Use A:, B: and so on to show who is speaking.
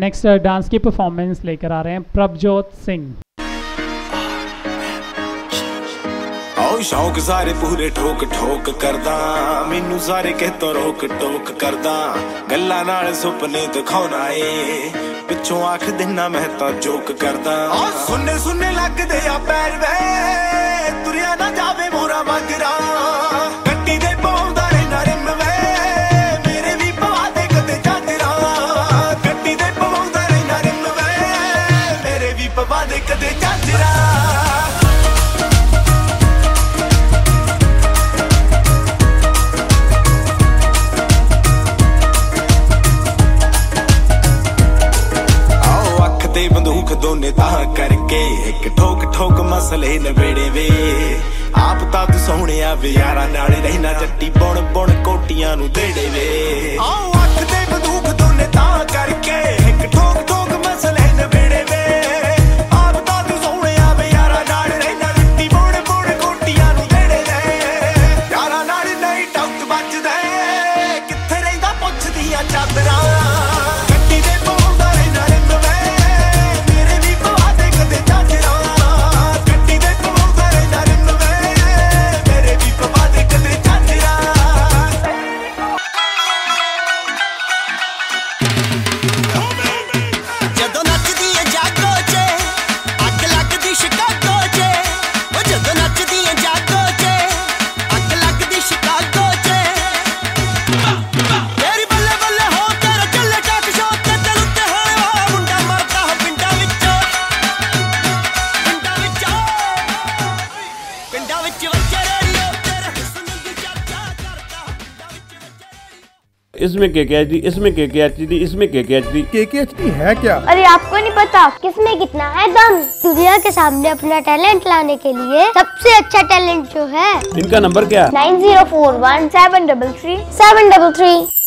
A: Next dance की performance लेकर आ रहे हैं प्रभजोत सिंह।
B: शौक सारे पूरे ठोक ठोक करदा, मैनू सारे कहतों रोक टोक करदा, गल्लां नाल सुपने दिखाउणा ए, पिछों आख दिना मैं तां जोक करदा। सुनने सुनने लगदे आ पैर वे, तुरिया ना जावे मोरा मगरा, गड्डी दे पाउंदा रहना रिम वे, मेरे भी पवा दे कदे चादरा, गड्डी दे पाउंदा रहना रिम वे, मेरे भी पवा दे कदे चादरा। बंदूक दोने तां करके एक ठोक ठोक मसले नवेड़े वे, आप तां तू सोहणिया वे यारा नाल रहना, जट्टी बुण बुण कोटियां नू देड़े वे। आओ अख दे बंदूक दोने तां करके एक ठोक ठोक मसले नवेड़े वे, आप तां तू सोहणिया वे यारा नाल रहना, जट्टी बुण बुण कोटियां नू देड़े वे। यारा नाल नहीं टाउट बचदे, कित्थे रहिंदा पुछदियां चादरां,
C: इसमें KKHD, इसमें KKHD, इसमें KKHD।
D: KKHD है क्या?
E: अरे आपको नहीं पता किसमें कितना है दम। दुनिया के सामने अपना टैलेंट लाने के लिए सबसे अच्छा टैलेंट जो है,
C: इनका नंबर क्या?
E: 9041 733 733।